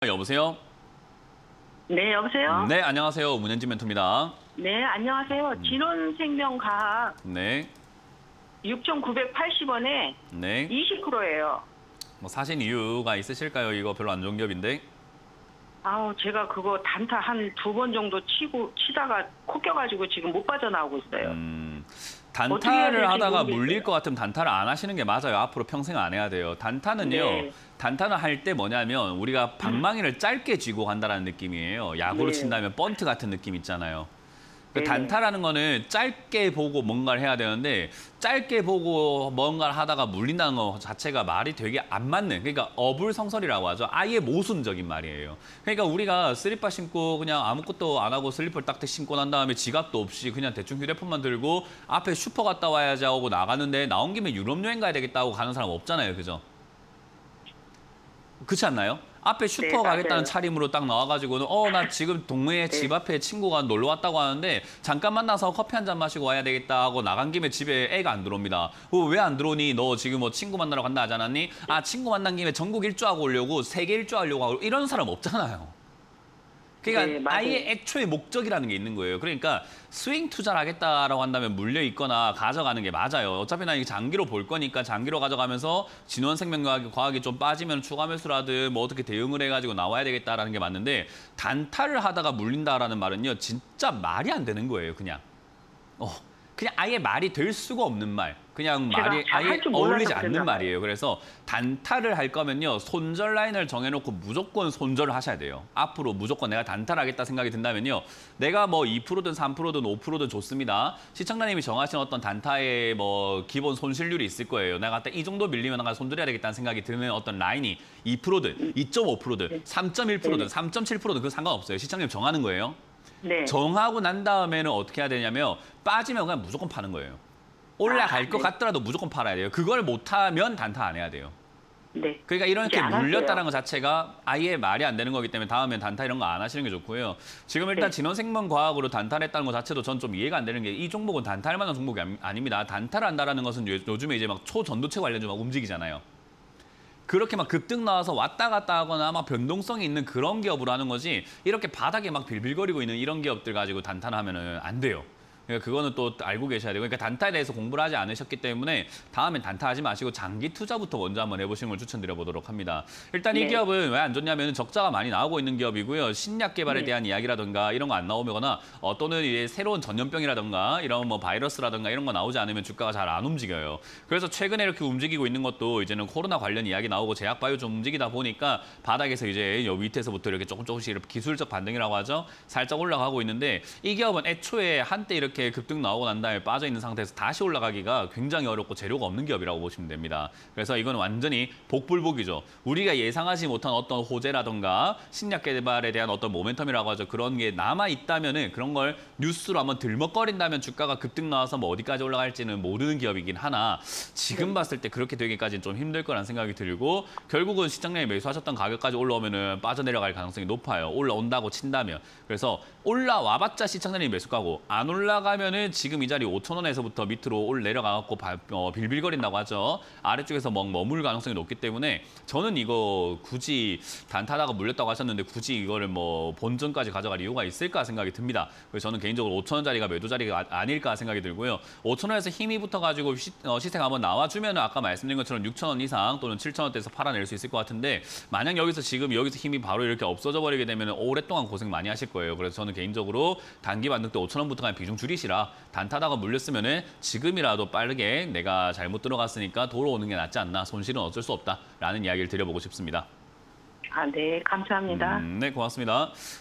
여보세요? 네, 여보세요? 네, 안녕하세요. 문현진 멘토입니다. 네, 안녕하세요. 진원생명과학 네, 6,980원에 네. 20%예요. 뭐 사신 이유가 있으실까요? 이거 별로 안 좋은 기업인데. 아우, 제가 그거 단타 한 2번 정도 치다가 코 껴가지고 지금 못 빠져나오고 있어요. 어떻게 해야 단타를 될지 하다가 모르겠어요. 물릴 것 같으면 단타를 안 하시는 게 맞아요. 앞으로 평생 안 해야 돼요. 단타는요. 네. 단타는 할 때 뭐냐면 우리가 방망이를 짧게 쥐고 간다는 느낌이에요. 야구로 네. 친다면 번트 같은 느낌 있잖아요. 그 네네. 단타라는 거는 짧게 보고 뭔가를 해야 되는데 짧게 보고 뭔가를 하다가 물린다는 거 자체가 말이 되게 안 맞는, 그러니까 어불성설이라고 하죠. 아예 모순적인 말이에요. 그러니까 우리가 슬리퍼 신고 그냥 아무것도 안 하고 슬리퍼를 딱 신고 난 다음에 지갑도 없이 그냥 대충 휴대폰만 들고 앞에 슈퍼 갔다 와야지 하고 나가는데 나온 김에 유럽 여행 가야 되겠다 하고 가는 사람 없잖아요. 그죠? 그렇지 않나요? 앞에 슈퍼 네, 가겠다는 맞아요. 차림으로 딱 나와가지고는 나 지금 동네에 집 앞에 친구가 놀러 왔다고 하는데 잠깐 만나서 커피 한 잔 마시고 와야 되겠다 하고 나간 김에 집에 애가 안 들어옵니다. 왜 안 들어오니? 너 지금 뭐 친구 만나러 간다 하지 않았니? 아, 친구 만난 김에 전국 일주하고 오려고 세계 일주하려고 하고 이런 사람 없잖아요. 그러니까 네, 맞아요. 아예 애초에 목적이라는 게 있는 거예요. 그러니까 스윙 투자를 하겠다라고 한다면 물려 있거나 가져가는 게 맞아요. 어차피 나 이게 장기로 볼 거니까 장기로 가져가면서 진원생명과학이 좀 빠지면 추가 매수라든 뭐 어떻게 대응을 해가지고 나와야 되겠다라는 게 맞는데 단타를 하다가 물린다라는 말은요. 진짜 말이 안 되는 거예요. 그냥 아예 말이 될 수가 없는 말. 그냥 제가 말이 잘 아예 할줄 몰라서 어울리지 않는 그랬나 봐요. 말이에요. 그래서 단타를 할 거면요. 손절 라인을 정해놓고 무조건 손절을 하셔야 돼요. 앞으로 무조건 내가 단타를 하겠다 생각이 든다면요. 내가 뭐 2%든 3%든 5%든 좋습니다. 시청자님이 정하신 어떤 단타의 뭐 기본 손실률이 있을 거예요. 내가 딱 이 정도 밀리면 내가 손절해야 되겠다는 생각이 드는 어떤 라인이 2%든 2.5%든 3.1%든 3.7%든 그건 상관없어요. 시청자님 정하는 거예요. 네. 정하고 난 다음에는 어떻게 해야 되냐면 빠지면 그냥 무조건 파는 거예요. 올라갈 것 네. 같더라도 무조건 팔아야 돼요. 그걸 못하면 단타 안 해야 돼요. 네. 그러니까 이제 이렇게 안 할게요. 물렸다는 것 자체가 아예 말이 안 되는 거기 때문에 다음엔 단타 이런 거 안 하시는 게 좋고요. 지금 일단 네. 진원생명과학으로 단타를 했다는 것 자체도 전 좀 이해가 안 되는 게 이 종목은 단타할 만한 종목이 아닙니다. 단타를 한다는 것은 요즘에 이제 막 초전도체 관련주 막 움직이잖아요. 그렇게 막 급등 나와서 왔다 갔다 하거나 막 변동성이 있는 그런 기업으로 하는 거지 이렇게 바닥에 막 빌빌거리고 있는 이런 기업들 가지고 단타를 하면은 안 돼요. 그러니까 그거는 또 알고 계셔야 되고, 그러니까 단타에 대해서 공부를 하지 않으셨기 때문에 다음엔 단타하지 마시고 장기 투자부터 먼저 한번 해보시는 걸 추천드려 보도록 합니다. 일단 이 네. 기업은 왜 안 좋냐면 적자가 많이 나오고 있는 기업이고요. 신약 개발에 네. 대한 이야기라든가 이런 거 안 나오거나 또는 이제 새로운 전염병이라든가 이런 뭐 바이러스라든가 이런 거 나오지 않으면 주가가 잘 안 움직여요. 그래서 최근에 이렇게 움직이고 있는 것도 이제는 코로나 관련 이야기 나오고 제약바이오 좀 움직이다 보니까 바닥에서 이제 요 밑에서부터 이렇게 조금씩 이렇게 기술적 반등이라고 하죠. 살짝 올라가고 있는데 이 기업은 애초에 한때 이렇게 급등 나오고 난 다음에 빠져 있는 상태에서 다시 올라가기가 굉장히 어렵고 재료가 없는 기업이라고 보시면 됩니다. 그래서 이건 완전히 복불복이죠. 우리가 예상하지 못한 어떤 호재라든가 신약 개발에 대한 어떤 모멘텀이라고 하죠. 그런 게 남아 있다면은 그런 걸 뉴스로 한번 들먹거린다면 주가가 급등 나와서 뭐 어디까지 올라갈지는 모르는 기업이긴 하나 지금 봤을 때 그렇게 되기까지는 좀 힘들 거라는 생각이 들고, 결국은 시장량이 매수하셨던 가격까지 올라오면은 빠져내려갈 가능성이 높아요. 올라온다고 친다면. 그래서 올라와봤자 시청자님이 매수 가고 안 올라가면은 지금 이 자리 5,000원에서부터 밑으로 내려가갖고 빌빌거린다고 하죠. 아래쪽에서 머물 가능성이 높기 때문에 저는 이거 굳이 단타다가 물렸다고 하셨는데 굳이 이거를 뭐 본전까지 가져갈 이유가 있을까 생각이 듭니다. 그래서 저는 개인적으로 5,000원짜리가 매도 자리가 아닐까 생각이 들고요. 5,000원에서 힘이 붙어가지고 시세가 한번 나와주면 아까 말씀드린 것처럼 6,000원 이상 또는 7,000원대에서 팔아낼 수 있을 것 같은데 만약 여기서 힘이 바로 이렇게 없어져 버리게 되면 오랫동안 고생 많이 하실 거예요. 그래서 저는 개인적으로 단기 반등 때 5,000원부터 그냥 비중 줄이시라. 단타다가 물렸으면은 지금이라도 빠르게 내가 잘못 들어갔으니까 돌아오는 게 낫지 않나. 손실은 어쩔 수 없다라는 이야기를 드려보고 싶습니다. 네, 감사합니다. 네, 고맙습니다.